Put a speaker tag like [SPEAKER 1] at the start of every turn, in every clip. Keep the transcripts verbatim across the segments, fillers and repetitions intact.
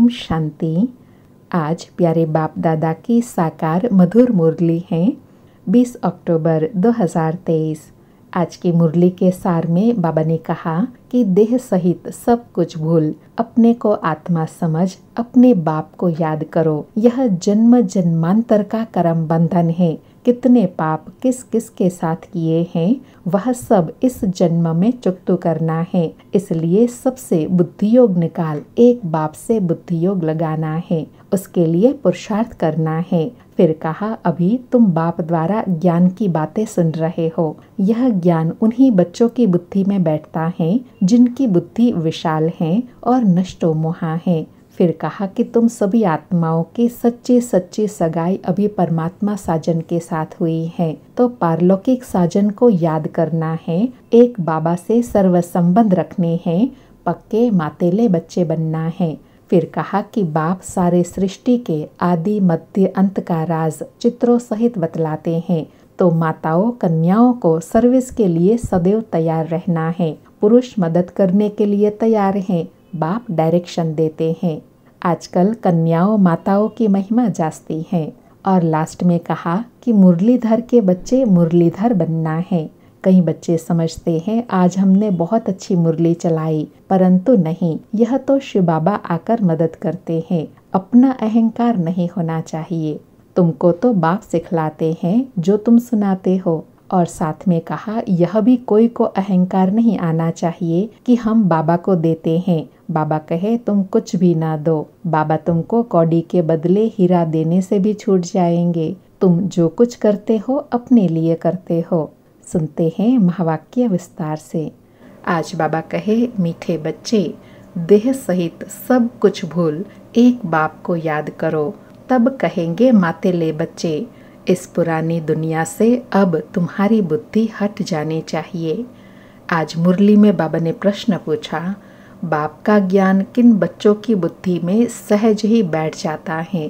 [SPEAKER 1] ओम शांति। आज प्यारे बाप दादा की साकार मधुर मुरली है बीस अक्टूबर दो हज़ार तेईस। आज की मुरली के सार में बाबा ने कहा कि देह सहित सब कुछ भूल अपने को आत्मा समझ अपने बाप को याद करो। यह जन्म जन्मांतर का कर्म बंधन है। कितने पाप किस किस के साथ किए हैं वह सब इस जन्म में चुकता करना है। इसलिए सबसे बुद्धि योग निकाल एक बाप से बुद्धि योग लगाना है, उसके लिए पुरुषार्थ करना है। फिर कहा, अभी तुम बाप द्वारा ज्ञान की बातें सुन रहे हो। यह ज्ञान उन्हीं बच्चों की बुद्धि में बैठता है जिनकी बुद्धि विशाल है और नष्टो मोहा है। फिर कहा कि तुम सभी आत्माओं की सच्ची सच्ची सगाई अभी परमात्मा साजन के साथ हुई है, तो पारलौकिक साजन को याद करना है। एक बाबा से सर्व संबंध रखने हैं, पक्के मातेले बच्चे बनना है। फिर कहा कि बाप सारे सृष्टि के आदि मध्य अंत का राज चित्रों सहित बतलाते हैं, तो माताओं कन्याओं को सर्विस के लिए सदैव तैयार रहना है। पुरुष मदद करने के लिए तैयार हैं, बाप डायरेक्शन देते हैं। आजकल कन्याओं माताओं की महिमा जास्ती है। और लास्ट में कहा कि मुरलीधर के बच्चे मुरलीधर बनना है। कई बच्चे समझते हैं आज हमने बहुत अच्छी मुरली चलाई, परंतु नहीं, यह तो शिव बाबा आकर मदद करते हैं। अपना अहंकार नहीं होना चाहिए। तुमको तो बाप सिखलाते हैं जो तुम सुनाते हो। और साथ में कहा यह भी कोई को अहंकार नहीं आना चाहिए कि हम बाबा को देते हैं। बाबा कहे तुम कुछ भी ना दो, बाबा तुमको कौड़ी के बदले हीरा देने से भी छूट जाएंगे। तुम जो कुछ करते हो अपने लिए करते हो। सुनते हैं महावाक्य विस्तार से। आज बाबा कहे, मीठे बच्चे, देह सहित सब कुछ भूल एक बाप को याद करो, तब कहेंगे मातेले बच्चे। इस पुरानी दुनिया से अब तुम्हारी बुद्धि हट जानी चाहिए। आज मुरली में बाबा ने प्रश्न पूछा, बाप का ज्ञान किन बच्चों की बुद्धि में सहज ही बैठ जाता है?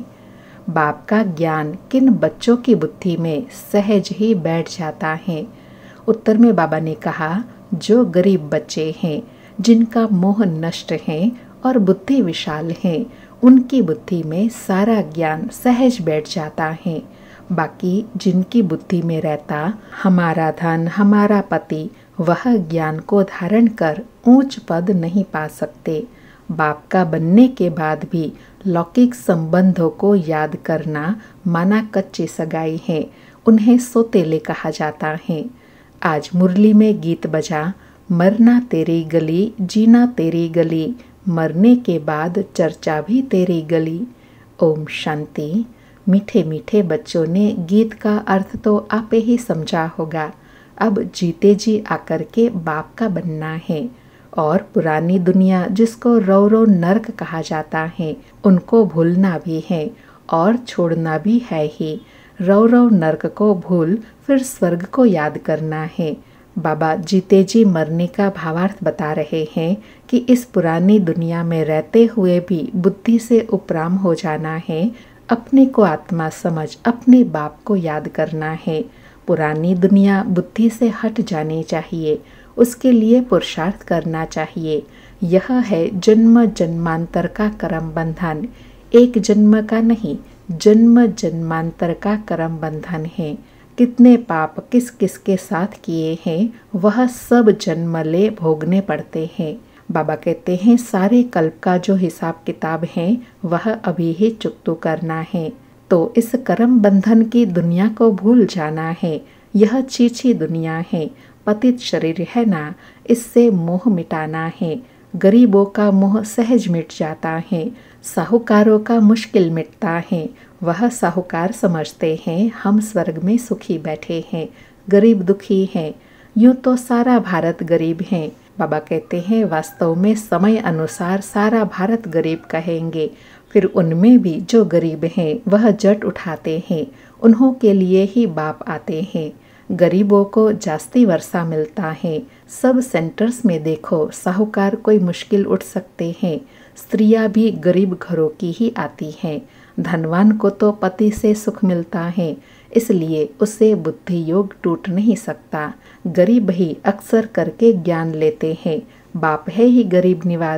[SPEAKER 1] बाप का ज्ञान किन बच्चों की बुद्धि में सहज ही बैठ जाता है? उत्तर में बाबा ने कहा, जो गरीब बच्चे हैं, जिनका मोह नष्ट है और बुद्धि विशाल है, उनकी बुद्धि में सारा ज्ञान सहज बैठ जाता है। बाकी जिनकी बुद्धि में रहता हमारा धन हमारा पति, वह ज्ञान को धारण कर ऊंच पद नहीं पा सकते। बाप का बनने के बाद भी लौकिक संबंधों को याद करना माना कच्ची सगाई है, उन्हें सोतेले कहा जाता है। आज मुरली में गीत बजा, मरना तेरी गली जीना तेरी गली, मरने के बाद चर्चा भी तेरी गली। ओम शांति। मीठे मीठे बच्चों ने गीत का अर्थ तो आपे ही समझा होगा। अब जीते जी आकर के बाप का बनना है। और पुरानी दुनिया जिसको रौ रौ नर्क कहा जाता है, उनको भूलना भी है और छोड़ना भी है ही। रौ रौ नर्क को भूल फिर स्वर्ग को याद करना है। बाबा जीते जी मरने का भावार्थ बता रहे हैं कि इस पुरानी दुनिया में रहते हुए भी बुद्धि से उपराम हो जाना है। अपने को आत्मा समझ अपने बाप को याद करना है। पुरानी दुनिया बुद्धि से हट जानी चाहिए, उसके लिए पुरुषार्थ करना चाहिए। यह है जन्म जन्मांतर का कर्म बंधन। एक जन्म का नहीं, जन्म जन्मांतर का कर्म बंधन है। कितने पाप किस किस के साथ किए हैं वह सब जन्म ले भोगने पड़ते हैं। बाबा कहते हैं सारे कल्प का जो हिसाब किताब है वह अभी ही चुकता करना है। तो इस कर्म बंधन की दुनिया को भूल जाना है। यह चीची दुनिया है, पतित शरीर है ना, इससे मोह मिटाना है। गरीबों का मोह सहज मिट जाता है, साहूकारों का मुश्किल मिटता है। वह साहूकार समझते हैं हम स्वर्ग में सुखी बैठे हैं, गरीब दुखी हैं। यूँ तो सारा भारत गरीब है। बाबा कहते हैं वास्तव में समय अनुसार सारा भारत गरीब कहेंगे। फिर उनमें भी जो गरीब हैं वह जट उठाते हैं, उन्हों के लिए ही बाप आते हैं। गरीबों को जास्ती वर्षा मिलता है। सब सेंटर्स में देखो साहूकार कोई मुश्किल उठ सकते हैं। स्त्रियां भी गरीब घरों की ही आती हैं। धनवान को तो पति से सुख मिलता है, इसलिए उसे बुद्धि योग टूट नहीं सकता। गरीब ही अक्सर करके ज्ञान लेते हैं। बाप है ही गरीब निवास,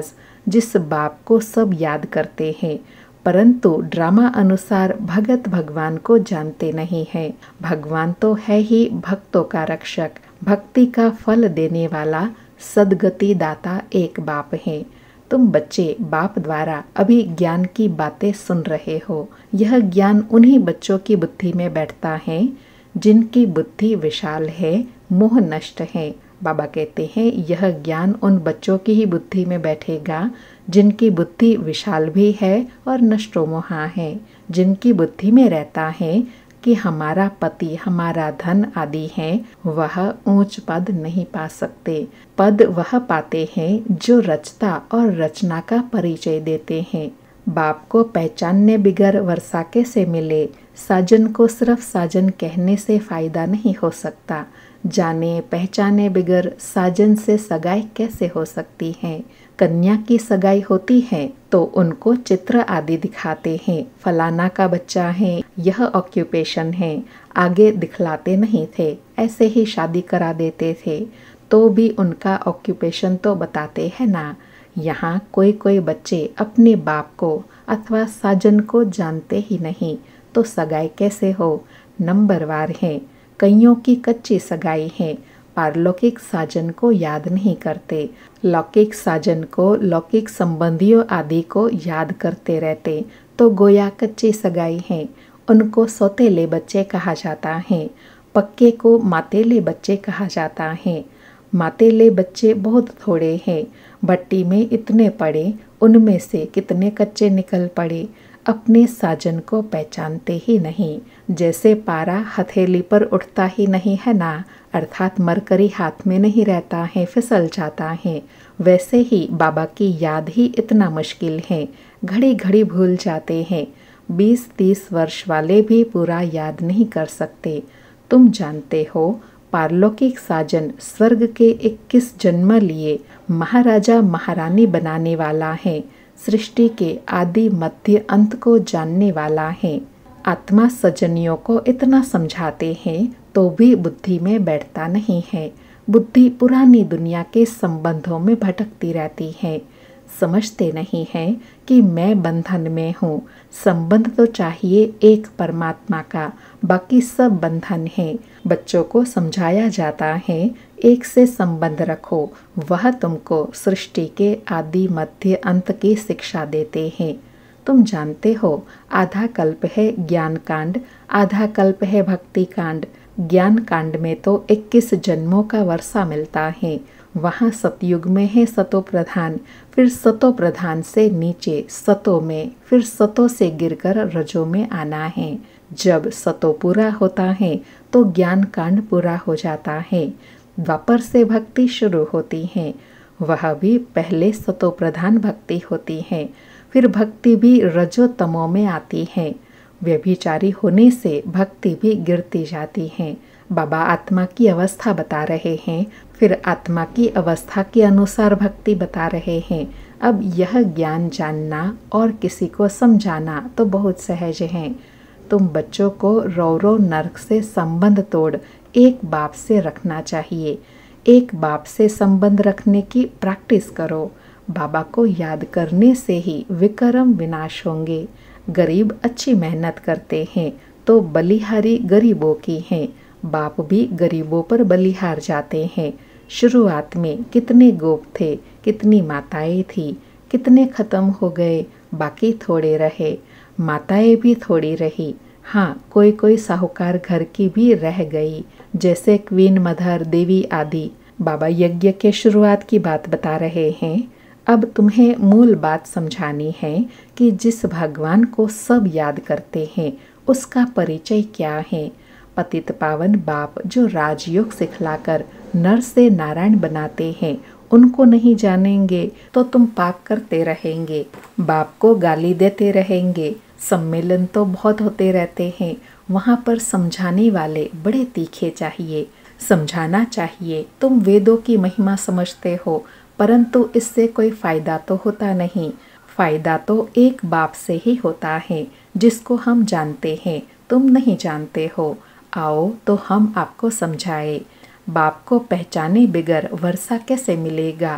[SPEAKER 1] जिस बाप को सब याद करते हैं, परंतु ड्रामा अनुसार भगत भगवान को जानते नहीं हैं। भगवान तो है ही भक्तों का रक्षक, भक्ति का फल देने वाला सद्गति दाता एक बाप है। तुम बच्चे बाप द्वारा अभी ज्ञान की बातें सुन रहे हो। यह ज्ञान उन्हीं बच्चों की बुद्धि में बैठता है जिनकी बुद्धि विशाल है, मोह नष्ट है। बाबा कहते हैं यह ज्ञान उन बच्चों की ही बुद्धि में बैठेगा जिनकी बुद्धि विशाल भी है और नष्टो मोहा है, जिनकी बुद्धि में रहता है कि हमारा पति, हमारा धन आदि है, वह ऊंच पद नहीं पा सकते। पद वह पाते हैं जो रचता और रचना का परिचय देते हैं। बाप को पहचानने बिगर वर्षा कैसे मिले? साजन को सिर्फ साजन कहने से फायदा नहीं हो सकता। जाने पहचाने बिगर साजन से सगाई कैसे हो सकती है? कन्या की सगाई होती है तो उनको चित्र आदि दिखाते हैं, फलाना का बच्चा है, यह ऑक्यूपेशन है, आगे दिखलाते नहीं थे। ऐसे ही शादी करा देते थे तो भी उनका ऑक्यूपेशन तो बताते हैं ना। यहाँ कोई कोई बच्चे अपने बाप को अथवा साजन को जानते ही नहीं, तो सगाई कैसे हो? नंबरवार है। कईयों की कच्ची सगाई है, पारलौकिक साजन को याद नहीं करते, लौकिक साजन को लौकिक संबंधियों आदि को याद करते रहते, तो गोया कच्ची सगाई है। उनको सौतेले बच्चे कहा जाता है, पक्के को मातेले बच्चे कहा जाता है। मातेले बच्चे बहुत थोड़े हैं, भट्टी में इतने पड़े, उनमें से कितने कच्चे निकल पड़े। अपने साजन को पहचानते ही नहीं। जैसे पारा हथेली पर उठता ही नहीं है ना, अर्थात मरकरी हाथ में नहीं रहता है, फिसल जाता है, वैसे ही बाबा की याद ही इतना मुश्किल है, घड़ी घड़ी भूल जाते हैं। बीस तीस वर्ष वाले भी पूरा याद नहीं कर सकते। तुम जानते हो पारलौकिक साजन स्वर्ग के इक्कीस जन्म लिए महाराजा महारानी बनाने वाला है, सृष्टि के आदि मध्य अंत को जानने वाला है। आत्मा सजनियों को इतना समझाते हैं तो भी बुद्धि में बैठता नहीं है। बुद्धि पुरानी दुनिया के संबंधों में भटकती रहती है। समझते नहीं हैं कि मैं बंधन में हूँ। संबंध तो चाहिए एक परमात्मा का, बाकी सब बंधन है। बच्चों को समझाया जाता है एक से संबंध रखो, वह तुमको सृष्टि के आदि मध्य अंत की शिक्षा देते हैं। तुम जानते हो आधा कल्प है ज्ञान कांड, आधा कल्प है भक्ति कांड। ज्ञान कांड में तो इक्कीस जन्मों का वर्षा मिलता है। वहाँ सतयुग में है सतो प्रधान, फिर सतो प्रधान से नीचे सतो में, फिर सतो से गिरकर रजो में आना है। जब सतो पूरा होता है तो ज्ञान कांड पूरा हो जाता है। द्वापर से भक्ति शुरू होती है, वह भी पहले सतो प्रधान भक्ति होती है, फिर भक्ति भी रजो तमो में आती है। व्यभिचारी होने से भक्ति भी गिरती जाती है। बाबा आत्मा की अवस्था बता रहे हैं, फिर आत्मा की अवस्था के अनुसार भक्ति बता रहे हैं। अब यह ज्ञान जानना और किसी को समझाना तो बहुत सहज है। तुम बच्चों को रो रो नर्क से संबंध तोड़ एक बाप से रखना चाहिए। एक बाप से संबंध रखने की प्रैक्टिस करो। बाबा को याद करने से ही विकर्म विनाश होंगे। गरीब अच्छी मेहनत करते हैं तो बलिहारी गरीबों की हैं। बाप भी गरीबों पर बलिहार जाते हैं। शुरुआत में कितने गोप थे, कितनी माताएं थी, कितने खत्म हो गए, बाकी थोड़े रहे। माताएं भी थोड़ी रही, हाँ कोई कोई साहूकार घर की भी रह गई, जैसे क्वीन मदर देवी आदि। बाबा यज्ञ के शुरुआत की बात बता रहे हैं। अब तुम्हें मूल बात समझानी है कि जिस भगवान को सब याद करते हैं उसका परिचय क्या है। पतित पावन बाप जो राजयोग सिखलाकर नर से नारायण बनाते हैं, उनको नहीं जानेंगे तो तुम पाप करते रहेंगे, बाप को गाली देते रहेंगे। सम्मेलन तो बहुत होते रहते हैं, वहाँ पर समझाने वाले बड़े तीखे चाहिए। समझाना चाहिए तुम वेदों की महिमा समझते हो, परंतु इससे कोई फायदा तो होता नहीं। फायदा तो एक बाप से ही होता है जिसको हम जानते हैं, तुम नहीं जानते हो। आओ तो हम आपको समझाए। बाप को पहचाने बिगर वर्षा कैसे मिलेगा?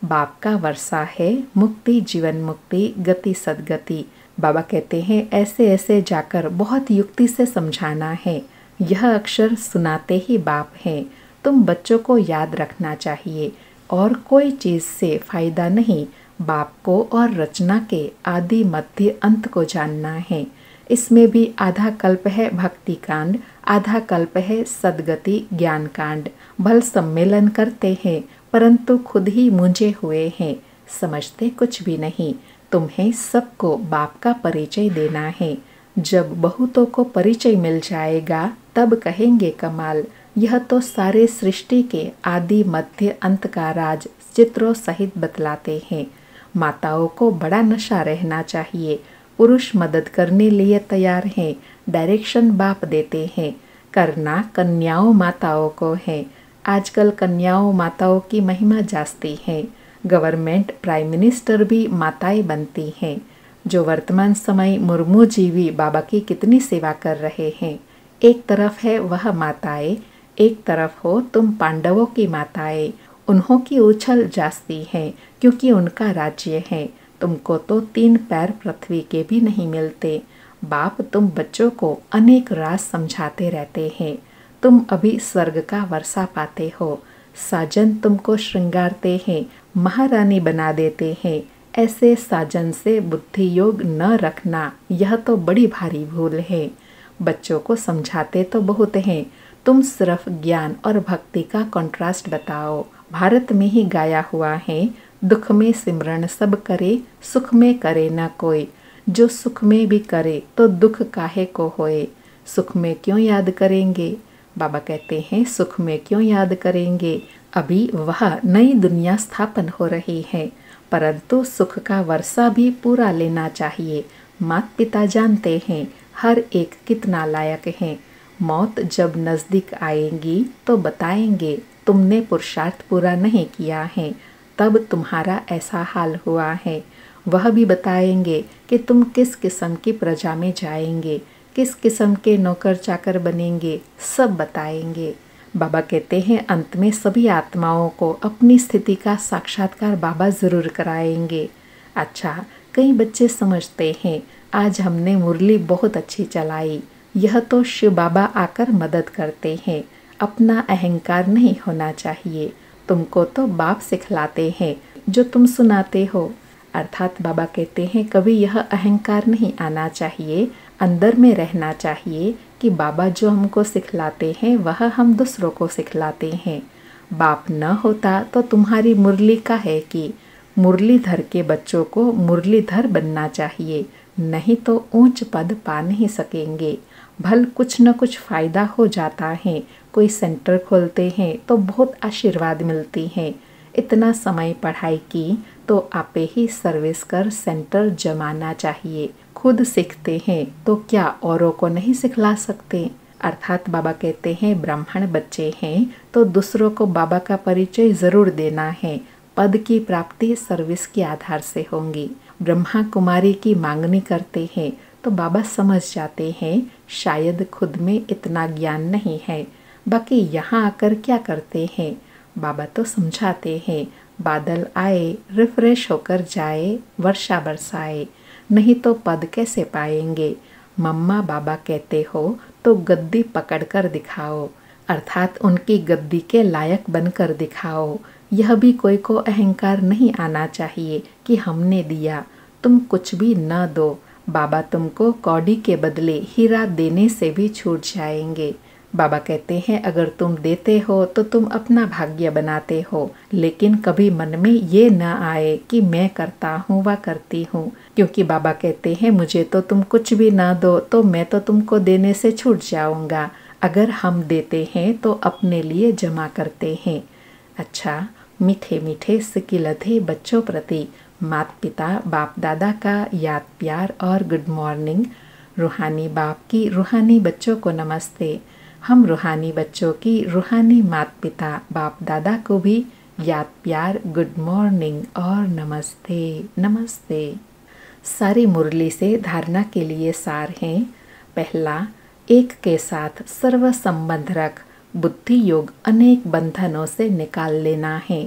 [SPEAKER 1] बाप का वर्षा है, मुक्ति जीवन मुक्ति, गति सदगति। बाबा कहते हैं ऐसे ऐसे जाकर बहुत युक्ति से समझाना है। यह अक्षर सुनाते ही बाप हैं। तुम बच्चों को याद रखना चाहिए और कोई चीज़ से फायदा नहीं। बाप को और रचना के आदि मध्य अंत को जानना है। इसमें भी आधा कल्प है भक्ति कांड, आधा कल्प है सदगति ज्ञान कांड। भल सम्मेलन करते हैं परंतु खुद ही मूंझे हुए हैं, समझते कुछ भी नहीं। तुम्हें सबको बाप का परिचय देना है। जब बहुतों को परिचय मिल जाएगा तब कहेंगे कमाल। यह तो सारे सृष्टि के आदि मध्य अंत का राज चित्रों सहित बतलाते हैं। माताओं को बड़ा नशा रहना चाहिए। पुरुष मदद करने लिए तैयार हैं, डायरेक्शन बाप देते हैं। करना कन्याओं माताओं को है। आजकल कन्याओं माताओं की महिमा जास्ती है। गवर्नमेंट प्राइम मिनिस्टर भी माताएं बनती हैं। जो वर्तमान समय मुर्मू जी भी बाबा की कितनी सेवा कर रहे हैं। एक तरफ है वह माताएं, एक तरफ हो तुम पांडवों की माताएं। उन्हों की उछल जास्ती है क्योंकि उनका राज्य है। तुमको तो तीन पैर पृथ्वी के भी नहीं मिलते। बाप तुम बच्चों को अनेक राज समझाते रहते हैं। तुम अभी स्वर्ग का वर्षा पाते हो। साजन तुमको श्रृंगारते हैं, महारानी बना देते हैं। ऐसे साजन से बुद्धि योग न रखना, यह तो बड़ी भारी भूल है। बच्चों को समझाते तो बहुत हैं, तुम सिर्फ ज्ञान और भक्ति का कंट्रास्ट बताओ। भारत में ही गाया हुआ है, दुख में सिमरन सब करे, सुख में करे न कोई। जो सुख में भी करे तो दुख काहे को होए। सुख में क्यों याद करेंगे? बाबा कहते हैं सुख में क्यों याद करेंगे। अभी वह नई दुनिया स्थापन हो रही है, परंतु सुख का वर्षा भी पूरा लेना चाहिए। माता पिता जानते हैं हर एक कितना लायक है। मौत जब नज़दीक आएगी तो बताएंगे तुमने पुरुषार्थ पूरा नहीं किया है, तब तुम्हारा ऐसा हाल हुआ है। वह भी बताएंगे कि तुम किस किस्म की प्रजा में जाएंगे, किस किस्म के नौकर चाकर बनेंगे, सब बताएंगे। बाबा कहते हैं अंत में सभी आत्माओं को अपनी स्थिति का साक्षात्कार बाबा ज़रूर कराएंगे। अच्छा, कई बच्चे समझते हैं आज हमने मुरली बहुत अच्छी चलाई, यह तो शिव बाबा आकर मदद करते हैं। अपना अहंकार नहीं होना चाहिए। तुमको तो बाप सिखलाते हैं जो तुम सुनाते हो। अर्थात बाबा कहते हैं कभी यह अहंकार नहीं आना चाहिए, अंदर में रहना चाहिए कि बाबा जो हमको सिखलाते हैं वह हम दूसरों को सिखलाते हैं। बाप न होता तो तुम्हारी मुरली का है कि मुरलीधर के बच्चों को मुरलीधर बनना चाहिए, नहीं तो ऊंच पद पा नहीं सकेंगे। भल कुछ न कुछ फ़ायदा हो जाता है। कोई सेंटर खोलते हैं तो बहुत आशीर्वाद मिलती है। इतना समय पढ़ाई की तो आपे ही सर्विस कर सेंटर जमाना चाहिए। खुद सीखते हैं तो क्या औरों को नहीं सिखला सकते। अर्थात बाबा कहते हैं ब्राह्मण बच्चे हैं तो दूसरों को बाबा का परिचय ज़रूर देना है। पद की प्राप्ति सर्विस के आधार से होंगी। ब्रह्मा कुमारी की मांगनी करते हैं तो बाबा समझ जाते हैं शायद खुद में इतना ज्ञान नहीं है, बाकी यहाँ आकर क्या करते हैं। बाबा तो समझाते हैं बादल आए रिफ्रेश होकर जाए, वर्षा बरसाए, नहीं तो पद कैसे पाएंगे। मम्मा बाबा कहते हो तो गद्दी पकड़ कर दिखाओ, अर्थात उनकी गद्दी के लायक बनकर दिखाओ। यह भी कोई को अहंकार नहीं आना चाहिए कि हमने दिया, तुम कुछ भी न दो। बाबा तुमको कौड़ी के बदले हीरा देने से भी छूट जाएंगे। बाबा कहते हैं अगर तुम देते हो तो तुम अपना भाग्य बनाते हो, लेकिन कभी मन में ये न आए कि मैं करता हूँ व करती हूँ, क्योंकि बाबा कहते हैं मुझे तो तुम कुछ भी ना दो तो मैं तो तुमको देने से छूट जाऊँगा। अगर हम देते हैं तो अपने लिए जमा करते हैं। अच्छा, मीठे मीठे सिकिलधे बच्चों प्रति माता पिता बाप दादा का याद प्यार और गुड मॉर्निंग। रूहानी बाप की रूहानी बच्चों को नमस्ते। हम रूहानी बच्चों की रूहानी माता पिता बाप दादा को भी याद प्यार गुड मॉर्निंग और नमस्ते नमस्ते। सारी मुरली से धारणा के लिए सार हैं। पहला, एक के साथ सर्व संबंध रख, बुद्धि योग अनेक बंधनों से निकाल लेना है।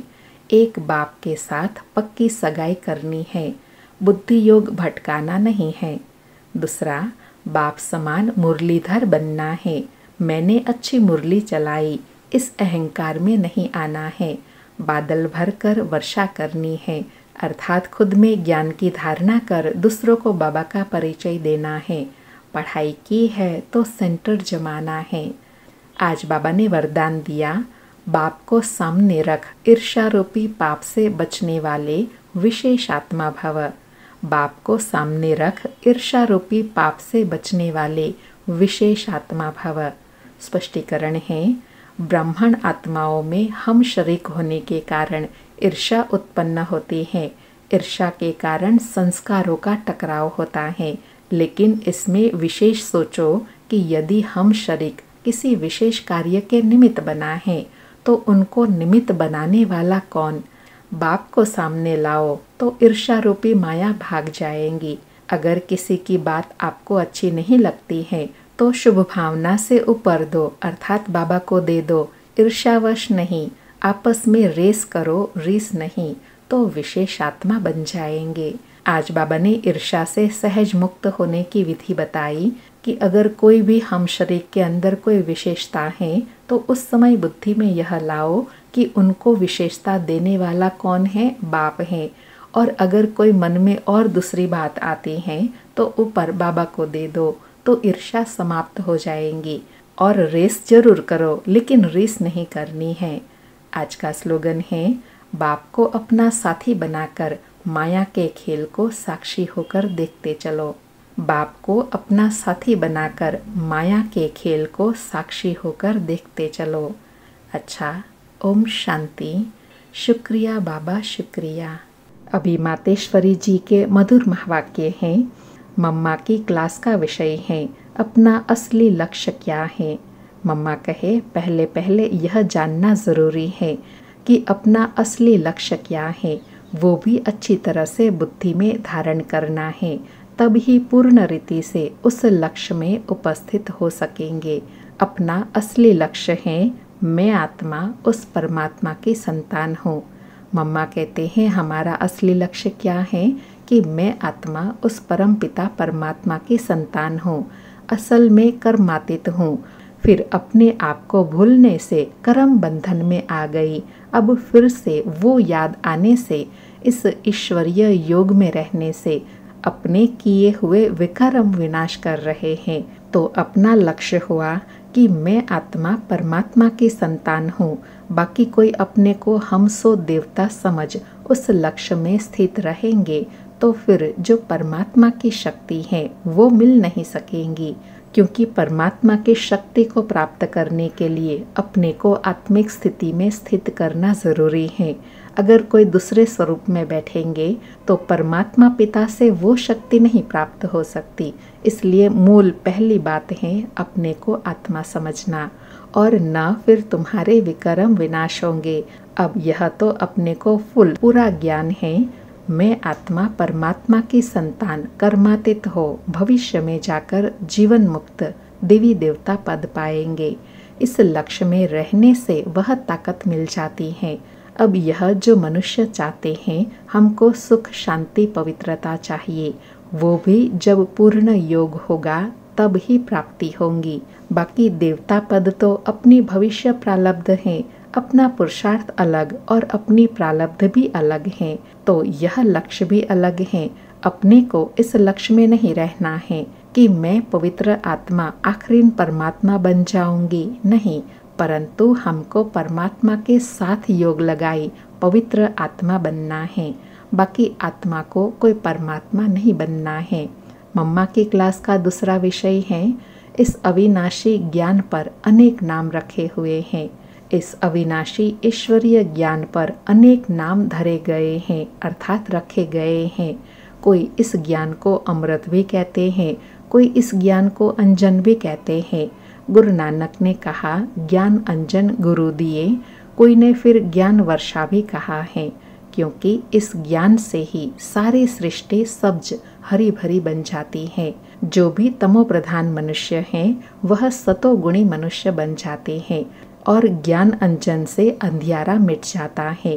[SPEAKER 1] एक बाप के साथ पक्की सगाई करनी है, बुद्धि योग भटकाना नहीं है। दूसरा, बाप समान मुरलीधर बनना है, मैंने अच्छी मुरली चलाई, इस अहंकार में नहीं आना है। बादल भर कर वर्षा करनी है, अर्थात खुद में ज्ञान की धारणा कर दूसरों को बाबा का परिचय देना है। पढ़ाई की है तो सेंटर जमाना है। आज बाबा ने वरदान दिया, बाप को सामने रख ईर्ष्यारूपी पाप से बचने वाले विशेष आत्मा भव। बाप को सामने रख ईर्ष्यारूपी पाप से बचने वाले विशेष आत्मा भव। स्पष्टीकरण है, ब्राह्मण आत्माओं में हम शरीक होने के कारण ईर्ष्या उत्पन्न होती है। ईर्ष्या के कारण संस्कारों का टकराव होता है, लेकिन इसमें विशेष सोचो कि यदि हम शरीक किसी विशेष कार्य के निमित्त बना है तो उनको निमित्त बनाने वाला कौन? बाप को सामने लाओ तो ईर्ष्या रूपी माया भाग जाएंगी। अगर किसी की बात आपको अच्छी नहीं लगती है तो शुभ भावना से ऊपर दो, अर्थात बाबा को दे दो। ईर्ष्यावश नहीं, आपस में रेस करो, रीस नहीं, तो विशेष आत्मा बन जाएंगे। आज बाबा ने ईर्ष्या से सहज मुक्त होने की विधि बताई कि अगर कोई भी हम शरीर के अंदर कोई विशेषता है तो उस समय बुद्धि में यह लाओ कि उनको विशेषता देने वाला कौन है? बाप है। और अगर कोई मन में और दूसरी बात आती है तो ऊपर बाबा को दे दो, तो ईर्ष्या समाप्त हो जाएंगी। और रेस जरूर करो, लेकिन रेस नहीं करनी है। आज का स्लोगन है, बाप को अपना साथी बनाकर माया के खेल को साक्षी होकर देखते चलो। बाप को अपना साथी बनाकर माया के खेल को साक्षी होकर देखते चलो। अच्छा, ओम शांति। शुक्रिया बाबा, शुक्रिया। अभी मातेश्वरी जी के मधुर महावाक्य हैं। मम्मा की क्लास का विषय है, अपना असली लक्ष्य क्या है। मम्मा कहे, पहले पहले यह जानना ज़रूरी है कि अपना असली लक्ष्य क्या है, वो भी अच्छी तरह से बुद्धि में धारण करना है, तब ही पूर्ण रीति से उस लक्ष्य में उपस्थित हो सकेंगे। अपना असली लक्ष्य है, मैं आत्मा उस परमात्मा की संतान हूँ। मम्मा कहते हैं, हमारा असली लक्ष्य क्या है कि मैं आत्मा उस परम पिता परमात्मा की संतान हूँ। असल में कर्मातीत हूँ। फिर अपने आप को भूलने से कर्म बंधन में आ गई। अब फिर से वो याद आने से, इस ईश्वरीय योग में रहने से अपने किए हुए विकर्म विनाश कर रहे हैं। तो अपना लक्ष्य हुआ कि मैं आत्मा परमात्मा की संतान हूँ। बाकी कोई अपने को हम सो देवता समझ उस लक्ष्य में स्थित रहेंगे तो फिर जो परमात्मा की शक्ति है वो मिल नहीं सकेंगी, क्योंकि परमात्मा की शक्ति को प्राप्त करने के लिए अपने को आत्मिक स्थिति में स्थित करना जरूरी है। अगर कोई दूसरे स्वरूप में बैठेंगे तो परमात्मा पिता से वो शक्ति नहीं प्राप्त हो सकती। इसलिए मूल पहली बात है अपने को आत्मा समझना, और न फिर तुम्हारे विकर्म विनाश होंगे। अब यह तो अपने को फुल पूरा ज्ञान है, मैं आत्मा परमात्मा की संतान कर्मातीत हो भविष्य में जाकर जीवन मुक्त देवी देवता पद पाएंगे। इस लक्ष्य में रहने से वह ताकत मिल जाती है। अब यह जो मनुष्य चाहते हैं, हमको सुख शांति पवित्रता चाहिए, वो भी जब पूर्ण योग होगा तब ही प्राप्ति होंगी। बाकी देवता पद तो अपनी भविष्य प्रारब्ध है, अपना पुरुषार्थ अलग और अपनी प्रारब्ध भी अलग है, तो यह लक्ष्य भी अलग है। अपने को इस लक्ष्य में नहीं रहना है कि मैं पवित्र आत्मा आखिरी परमात्मा बन जाऊंगी, नहीं, परंतु हमको परमात्मा के साथ योग लगाई पवित्र आत्मा बनना है। बाकी आत्मा को कोई परमात्मा नहीं बनना है। मम्मा की क्लास का दूसरा विषय है, इस अविनाशी ज्ञान पर अनेक नाम रखे हुए हैं। इस अविनाशी ईश्वरीय ज्ञान पर अनेक नाम धरे गए हैं, अर्थात रखे गए हैं। कोई इस ज्ञान को अमृत भी कहते हैं, कोई इस ज्ञान को अंजन भी कहते हैं। गुरु नानक ने कहा ज्ञान अंजन गुरु दिए, कोई ने फिर ज्ञान वर्षा भी कहा है, क्योंकि इस ज्ञान से ही सारी सृष्टि सब्ज हरी भरी बन जाती है। जो भी तमो प्रधान मनुष्य हैं वह सतोगुणी मनुष्य बन जाते हैं, और ज्ञान अंजन से अंधियारा मिट जाता है।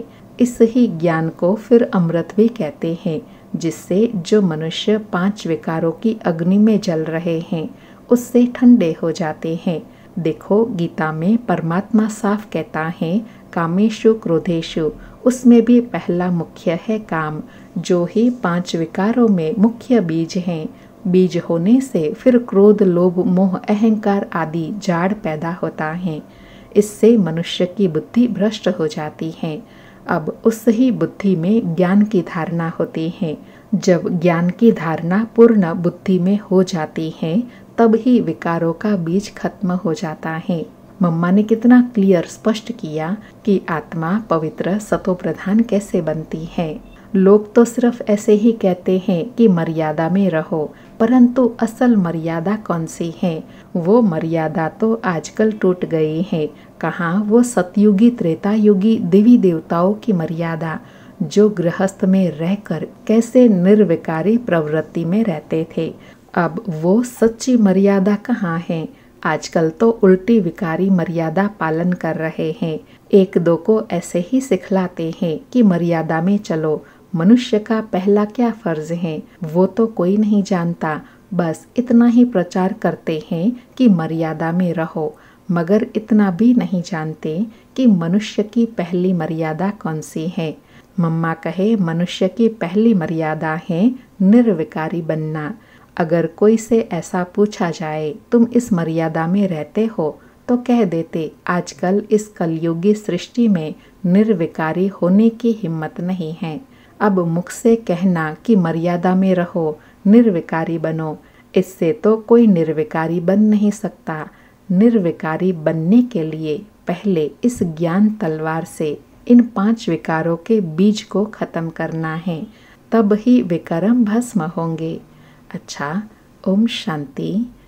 [SPEAKER 1] इस ही ज्ञान को फिर अमृत भी कहते हैं, जिससे जो मनुष्य पांच विकारों की अग्नि में जल रहे हैं उससे ठंडे हो जाते हैं। देखो, गीता में परमात्मा साफ कहता है, कामेषु क्रोधेषु, उसमें भी पहला मुख्य है काम, जो ही पांच विकारों में मुख्य बीज हैं। बीज होने से फिर क्रोध, लोभ, मोह, अहंकार आदि जाड़ पैदा होता है। इससे मनुष्य की बुद्धि भ्रष्ट हो जाती है। अब उस ही बुद्धि में ज्ञान की धारणा होती है। जब ज्ञान की धारणा पूर्ण बुद्धि में हो जाती है तब ही विकारों का बीज खत्म हो जाता है। मम्मा ने कितना क्लियर स्पष्ट किया कि आत्मा पवित्र सतो प्रधान कैसे बनती है। लोग तो सिर्फ ऐसे ही कहते हैं कि मर्यादा में रहो, परंतु असल मर्यादा कौन सी है? वो मर्यादा तो आजकल टूट गई है। कहाँ वो सतयुगी त्रेता युगी देवी देवताओं की मर्यादा, जो गृहस्थ में रहकर कैसे निर्विकारी प्रवृत्ति में रहते थे। अब वो सच्ची मर्यादा कहाँ है? आजकल तो उल्टी विकारी मर्यादा पालन कर रहे हैं। एक दो को ऐसे ही सिखलाते हैं कि मर्यादा में चलो। मनुष्य का पहला क्या फर्ज है वो तो कोई नहीं जानता, बस इतना ही प्रचार करते हैं कि मर्यादा में रहो, मगर इतना भी नहीं जानते कि मनुष्य की पहली मर्यादा कौन सी है। मम्मा कहे, मनुष्य की पहली मर्यादा है निर्विकारी बनना। अगर कोई से ऐसा पूछा जाए, तुम इस मर्यादा में रहते हो, तो कह देते, आजकल इस कलयुगी सृष्टि में निर्विकारी होने की हिम्मत नहीं है। अब मुख से कहना कि मर्यादा में रहो, निर्विकारी बनो, इससे तो कोई निर्विकारी बन नहीं सकता। निर्विकारी बनने के लिए पहले इस ज्ञान तलवार से इन पांच विकारों के बीज को खत्म करना है, तब ही विकर्म भस्म होंगे। अच्छा, ओम शांति।